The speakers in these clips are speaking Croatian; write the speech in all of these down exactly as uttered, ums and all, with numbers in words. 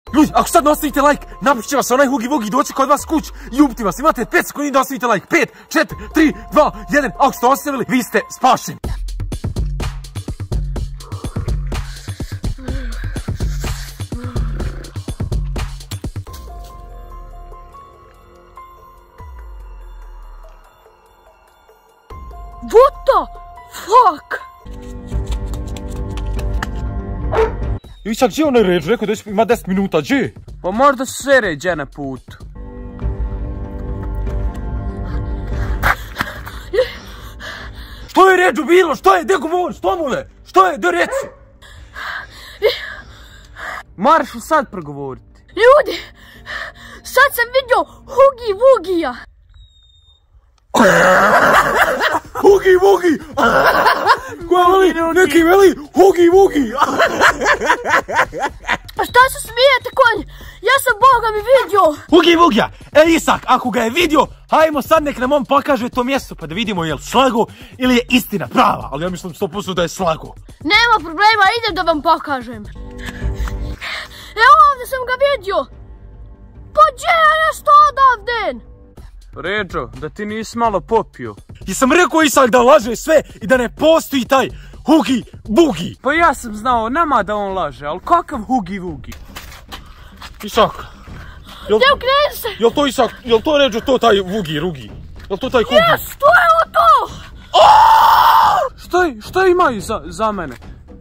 Ljudi, ako sad ne ostavite like, napišće vas onaj Hugi Vugi doći kod vas kuć i ubiti vas. Imate pet sekundi da ostavite like. pet, četiri, tri, dva, jedan. Ako ste ostavili, vi ste spašeni. What the fuck? Isak, gdje onaj Ređo? Rekao da ima deset minuta, gdje? Pa možda se sve ređe na putu. Što je Ređo bilo? Što je? Gdje govori? Što mu je? Što je? Gdje reci? Moraš li sad progovoriti? Ljudi, sad sam vidio Hugi Vugija. Hugi Vugi! Koja veli? Neki veli Hugi Vugi! Pa šta se smijete, konj? Ja sam Boga mi vidio! Hugi Vugija! E, Isak, ako ga je vidio, hajmo sad nek nam on pokaže to mjesto pa da vidimo je li slago ili je istina prava. Ali ja mislim sto posto da je slago. Nema problema, idem da vam pokažem. Evo ovdje sam ga vidio! Pa gdje je nešto odavden? Ređo, da ti nisi malo popio. I sam rekao Isak da laže sve i da ne postoji taj Hugi Vugi. Pa ja sam znao nama da on laže, ali kakav Hugi Vugi? Isak, jel, Ne ukreni se! jel to Isak, jel to Ređo to taj Vugi Rugi? Jel to taj Hugi? Jes, to je o to! Šta, je, šta imaju za, za mene?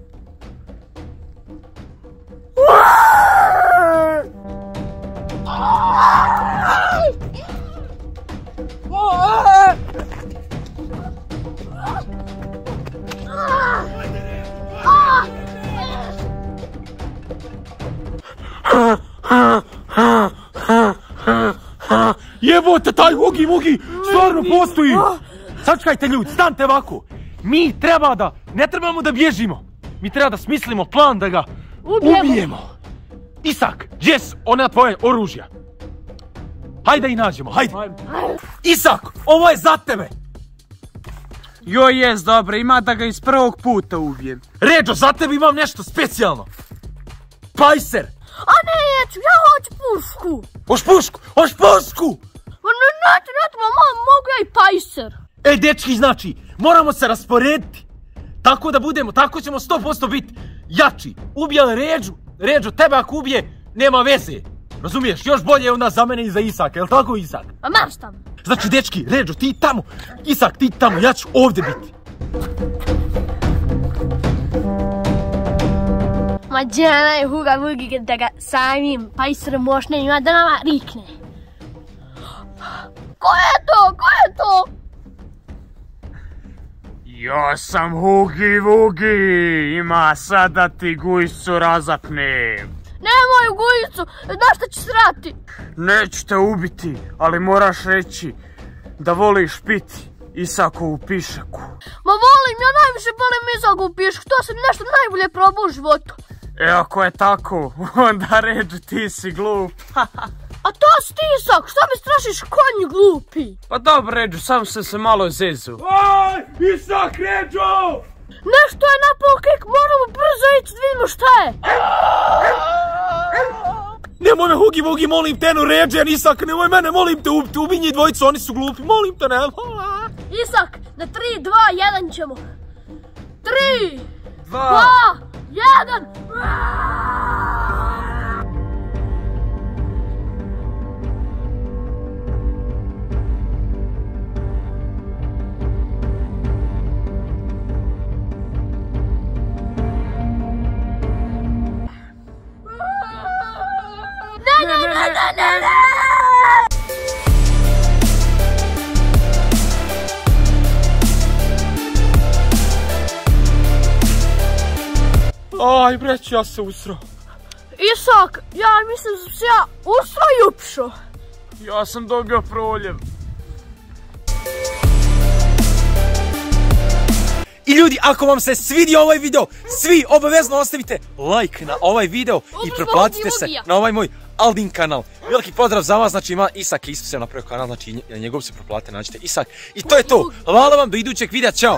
Jebote, taj Hugi Vugi stvarno postoji! Sačekajte ljudi, stanite ovako. Mi treba da, ne trebamo da bježimo. Mi treba da smislimo plan da ga ubijemo. ubijemo. Isak, gdje su ona tvoje oružja? Hajde i nađemo, hajde. Isak, ovo je za tebe. Joj, jes, dobro, ima da ga iz prvog puta ubijem. Ređo, za tebe imam nešto specijalno. Pajser. A ne, neću, ja hoću pušku. Hoš pušku, hoš pušku. Pa ne, neću, neću, mam, mogu ja i pajser. E, dečki, znači, moramo se rasporediti. Tako da budemo, tako ćemo sto posto biti jači. Ubijali Ređu, Ređo, tebe ako ubije, nema veze. Razumiješ, još bolje je onda za mene i za Isaka, jel tako Isak? Pa marš tamo. Znači, dečki, Ređo, ti tamo, Isak, ti tamo, ja ću ovdje biti. Ma gdje onaj Huga Vugi da ga samim pajserom mošne ima da nama rikne. Ko je to? Ko je to? Ja sam Hugi Vugi, ima sad da ti gujsu razapnem. Nemoj gujicu, znaš šta će srati? Neću te ubiti, ali moraš reći da voliš piti Isakovu pišaku. Ma volim, ja najviše volim Isakovu pišku, to sam nešto najbolje probao u životu. E, ako je tako, onda Ređo, ti si glup. A to si ti, Isak, što mi strašiš, konji glupi? Pa dobro, Ređo, sam sam se malo zezu. Aj, Isak, Ređo! Nešto je napao kek, moramo brzo ići, vidimo šta je. Nemoj me Hugi Vugi, molim te, no Ređe, Isak, nemoj mene, molim te, ubiti, ubi njih dvojicu, oni su glupi, molim te, ne. Isak, na tri, dva, jedan ćemo. Tri, Dva, dva, jedan. Ne, ne, ne, ne, ne, ne. Aj, breć, ja se usro. Isak, ja mislim da sam se ja usro i upšo. ja sam dobio proljev. I ljudi, ako vam se svidio ovaj video, svi obavezno ostavite like na ovaj video i preplatite se na ovaj moj Aldin kanal. Veliki pozdrav za vas, znači ima Isak, Isus je napravio kanal, znači na njegov se preplatite, nađite Isak. I to je to, hvala vam, do idućeg videa, čao!